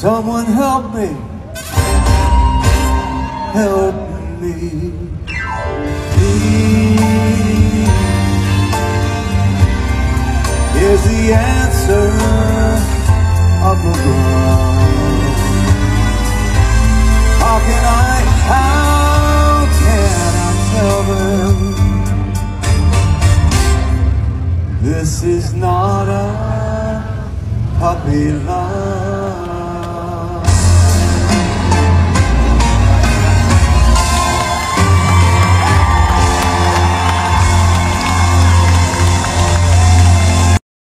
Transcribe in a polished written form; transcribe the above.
Someone help me, help me, please. Here's the answer up above. How can I tell them this is not a puppy love?